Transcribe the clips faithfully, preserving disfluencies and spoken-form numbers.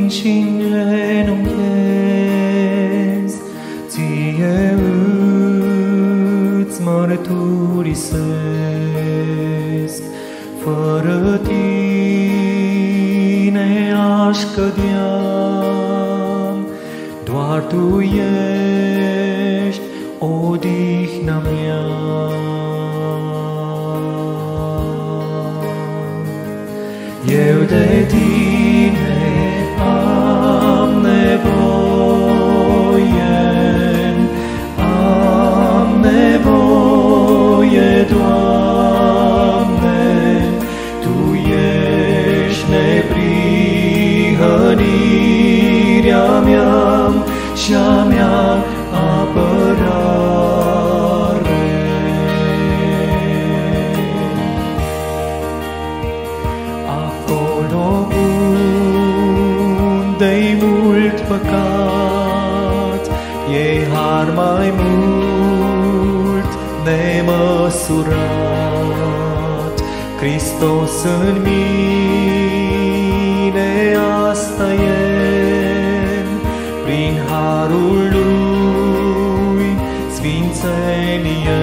închin și îngenunchez, ție îți mărturisesc. Fără tine aș cădea, doar tu ești odihna mea. Eu de tine am nevoie, am nevoie, Doamne, Tu ești neprihănirea mea și-a mea apărare. Acolo unde-i mult păcat, e har mai mult nemăsurat. Hristos în mine, asta e, prin harul Lui sfințenie.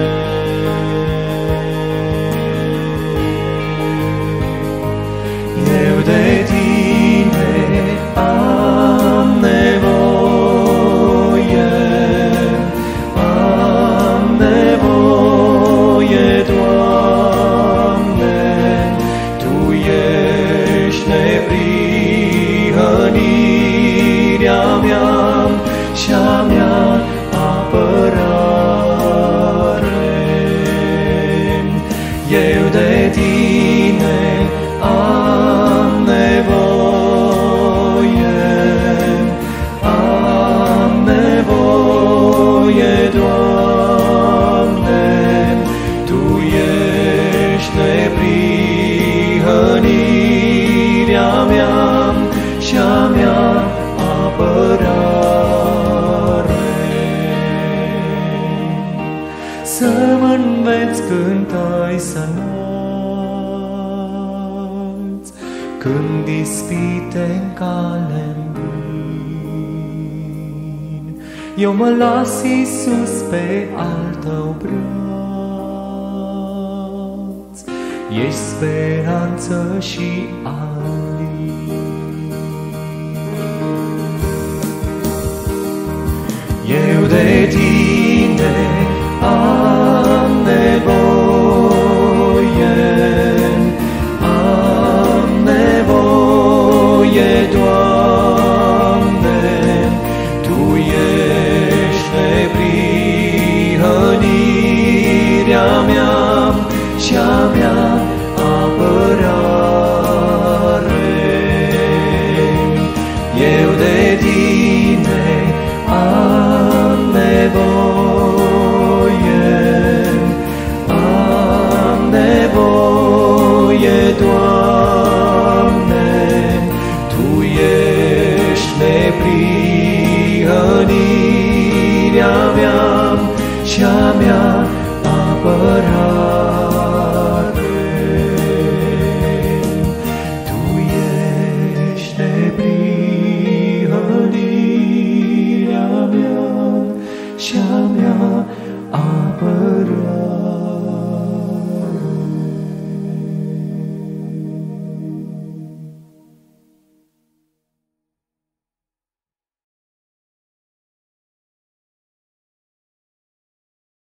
Eu de tine am nevoie, am nevoie, Doamne, Tu ești neprihănirea mea și-a mea apărare. Eu de tine am nevoie, am nevoie, Doamne, Tu ești neprihănirea mea și-a mea apărare. Să mă înveți când ai să înalți, când ispite-n cale-n vin. Eu mă las, Iisus, pe al Tău braț, ești speranță și alin. Eu de tine am nevoie, am nevoie, Doamne, Tu ești neprihănirea mea și-a mea apărare. Eu de tine am nevoie, am nevoie, Doamne, Tu ești neprihănirea mea și-a mea apărare.